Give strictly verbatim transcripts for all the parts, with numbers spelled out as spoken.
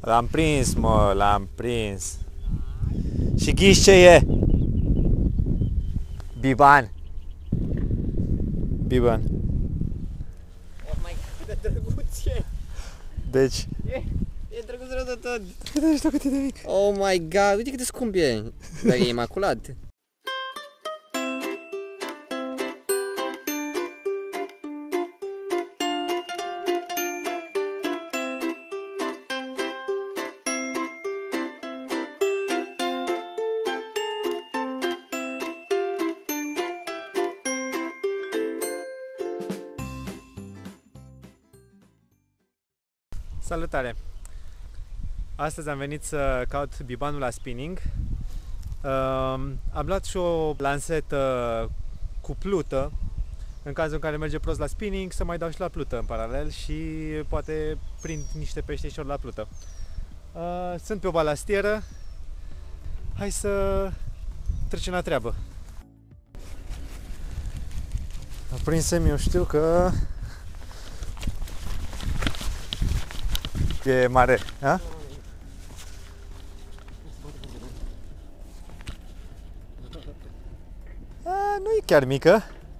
L-am prins, mă, l-am prins. Și ghiși ce e? Biban. Biban. Oh my god, cât de drăguț e! Deci... E, e drăguț rău de tot! Uite știu cât e de mic. Oh my god, uite cât de scump e! Dar e imaculat! Salutare! Astăzi am venit să caut bibanul la spinning. Uh, am luat și o lansetă cu plută, în cazul în care merge prost la spinning, să mai dau și la plută în paralel și poate prind niște peșteșori la plută. Uh, sunt pe o balastieră, hai să trecem la treabă. Aprinsem, eu știu că e mare, a? A, nu e chiar mică.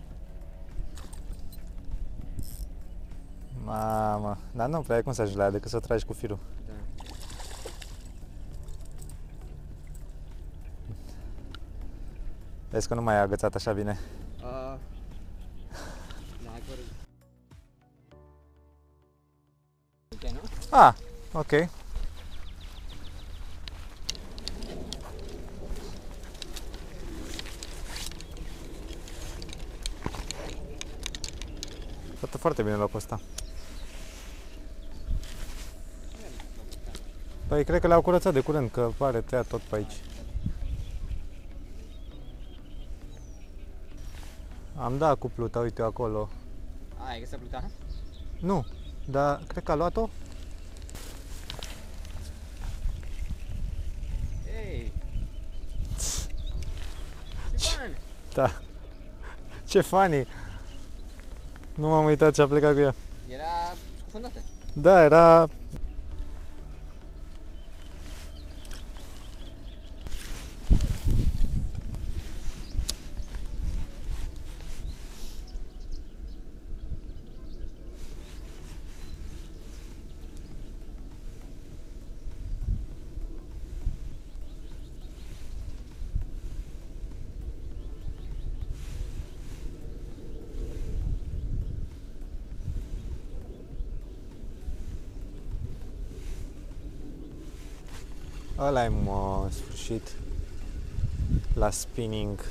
Mamă, dar nu prea ai cum să ajungi la ea decât să o tragi cu firul. Da. Vezi că nu mai e agățat așa bine. Uh, da, corect. Ok, nu? Ah, ok. Arată foarte bine locul ăsta. Păi cred că le-au curățat de curând, că pare tăiat tot pe aici. Am dat cu pluta, uite acolo. A, ai găsit pluta? Nu, dar cred că a luat-o. Ei! Ce fan! Da. Ce funny! Nu m-am uitat ce a plecat cu ea. Era scufundată. Da, era... Ăla e, mă, în sfârșit, la spinning.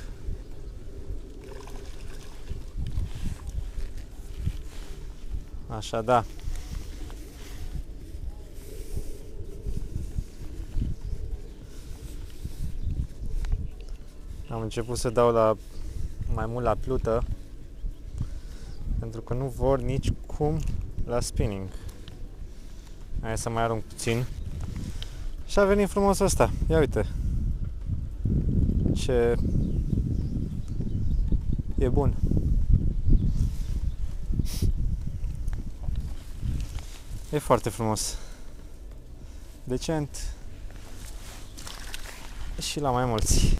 Așa, da. Am început să dau la mai mult la plută, pentru că nu vor nici cum la spinning. Hai să mai arunc puțin. Și a venit frumos ăsta. Ia uite. Ce e bun. E foarte frumos. Decent. Și la mai mulți.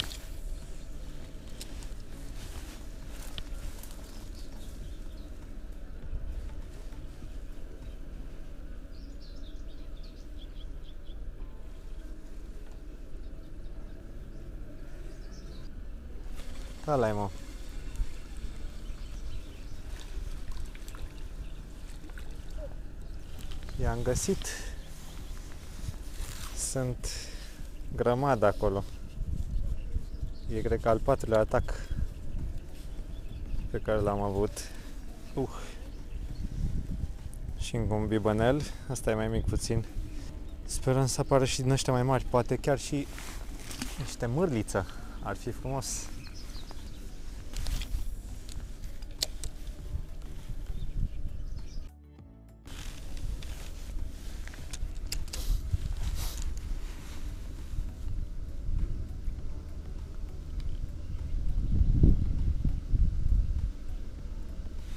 Ăla-i, mă. I-am găsit. Sunt grămadă acolo. E, cred că, al patrulea atac pe care l-am avut. Uh. Și încă un bibănel. Asta e mai mic puțin. Sperăm să apară și din ăștia mai mari. Poate chiar și niște mârliță. Ar fi frumos.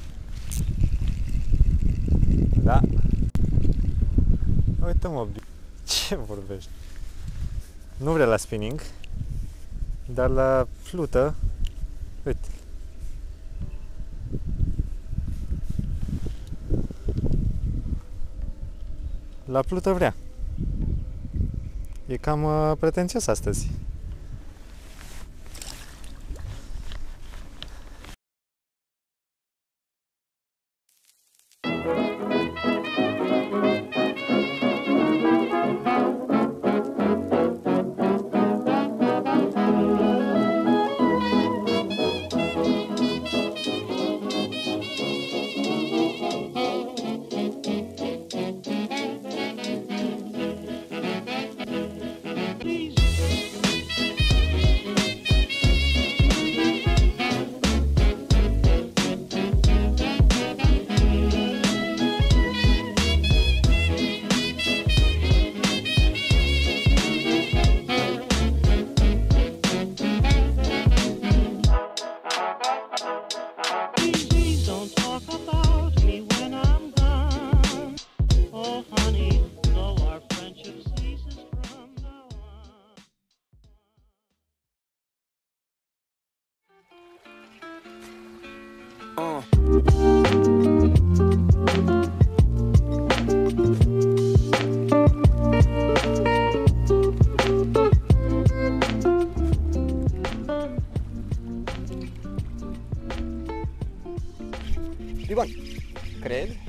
Da. Uite, mă, Ce vorbești? Nu vrea la spinning, dar la plută, uite. La plută vrea. E cam uh, pretențios astăzi. Uh. Ivan, cred